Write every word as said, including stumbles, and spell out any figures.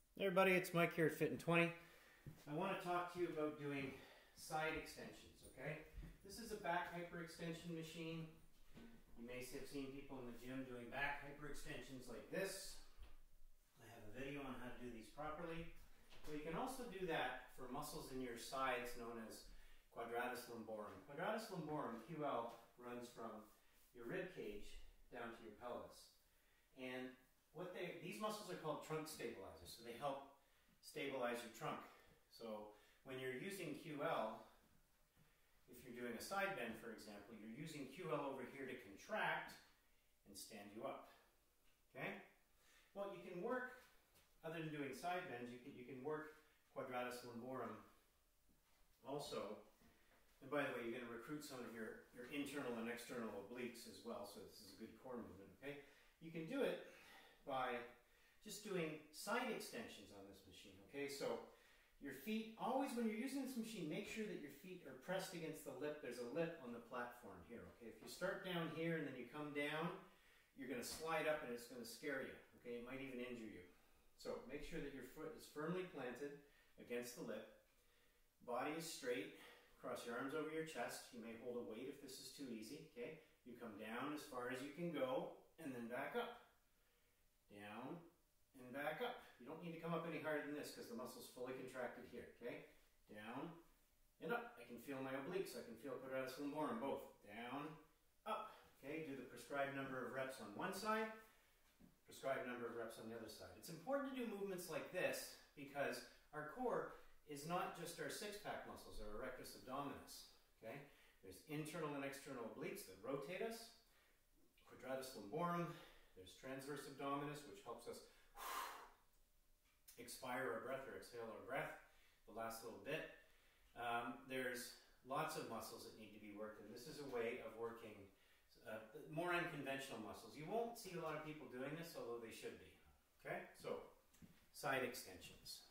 Hey everybody, it's Mike here at Fit in twenty. I want to talk to you about doing side extensions, okay? This is a back hyperextension machine. You may have seen people in the gym doing back hyperextensions like this. I have a video on how to do these properly. But you can also do that for muscles in your sides known as quadratus lumborum. Quadratus lumborum, Q L, runs from your rib cage down to your pelvis. And what they, these muscles are called trunk stabilizers, so they help stabilize your trunk. So when you're using Q L, if you're doing a side bend, for example, you're using Q L over here to contract and stand you up. Okay? Well, you can work, other than doing side bends, you can, you can work quadratus lumborum also. And by the way, you're going to recruit some of your, your internal and external obliques as well, so this is a good core movement, okay? You can do it by just doing side extensions on this machine, okay? So your feet, always when you're using this machine, make sure that your feet are pressed against the lip. There's a lip on the platform here, okay? If you start down here and then you come down, you're going to slide up and it's going to scare you, okay? It might even injure you. So make sure that your foot is firmly planted against the lip. Body is straight. Cross your arms over your chest. You may hold a weight if this is too easy, okay? You come down as far as you can go and then back up. Down and back up. You don't need to come up any harder than this because the muscle's fully contracted here, okay? Down and up. I can feel my obliques. I can feel quadratus lumborum, both. Down, up. Okay, do the prescribed number of reps on one side, prescribed number of reps on the other side. It's important to do movements like this because our core is not just our six-pack muscles, our rectus abdominis, okay? There's internal and external obliques that rotate us, quadratus lumborum. There's transverse abdominis, which helps us expire our breath or exhale our breath the last little bit. Um, there's lots of muscles that need to be worked, and this is a way of working uh, more unconventional muscles. You won't see a lot of people doing this, although they should be. Okay, so side extensions.